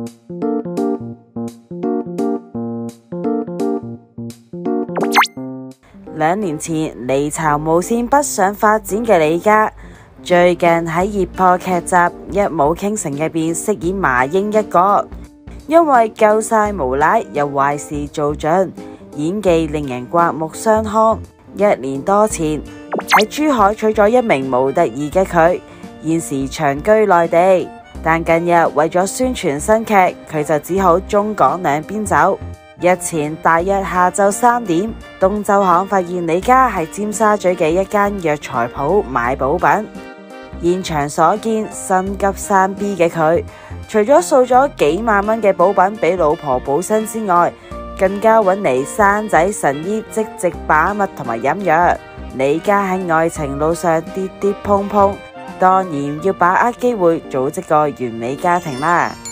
2年前離巢無線北上發展嘅李嘉，最近喺熱播劇集《一舞傾城》入邊飾演麻英一角，因為夠晒無賴又壞事做盡，演技令人刮目相看。1年多前喺珠海娶咗一名模特兒嘅佢，現時長居內地，但近日為咗宣傳新劇，佢就只好中港兩邊走。日前大約下晝3點，東周刊發現李嘉喺尖沙咀嘅一間藥材鋪買補品，現場所見心急生 B 嘅佢，除咗掃咗幾萬蚊嘅補品俾老婆補身之外，更加揾嚟生仔神醫即席把脈同埋飲藥。李嘉喺愛情路上跌跌碰碰，當然要把握機會組織個完美家庭啦。